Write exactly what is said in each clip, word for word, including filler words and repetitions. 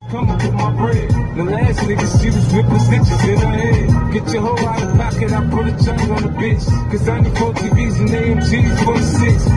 Come and put my bread. The last nigga, she was whipping stitches in her head. Get your hoe out of pocket, I put a chain on the bitch. Cause I need four T Vs and A M Gs for the six.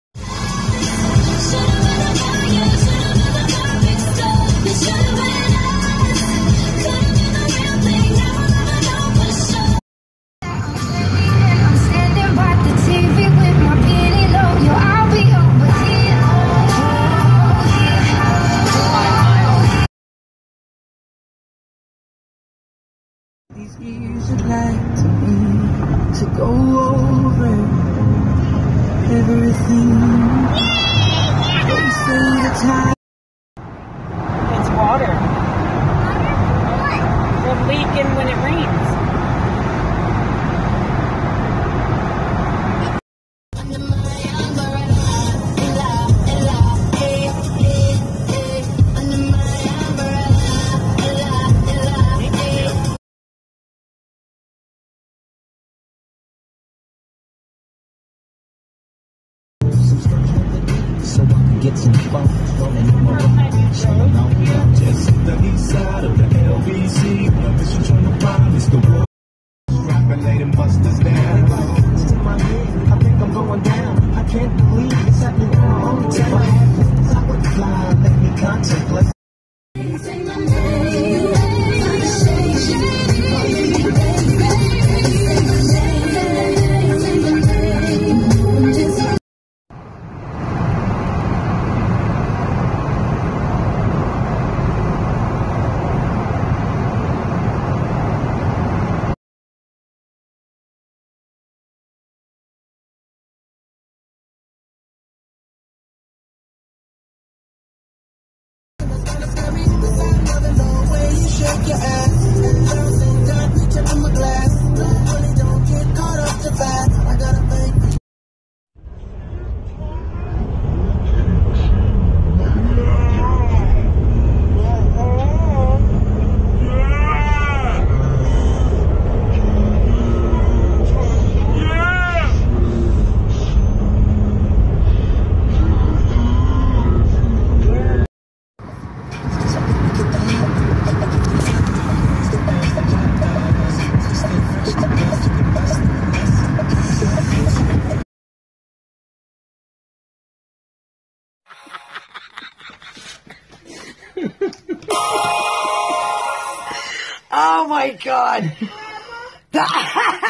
These years would like to me to go over everything. They say the time. It's water. They're leaking when it rains. So I can get some fun rolling in my room. Chilling out here. Just the east side of the L B C. My mission trying to find is the world. Rapping late and busters down. To my head, I think I'm going down. I can't believe it's happening in my own town. If I had wings, I would fly. Let me contemplate. Shake your ass, don't think that reaching in my glass. Honey, don't get caught up too fast. I gotta make. Oh my God.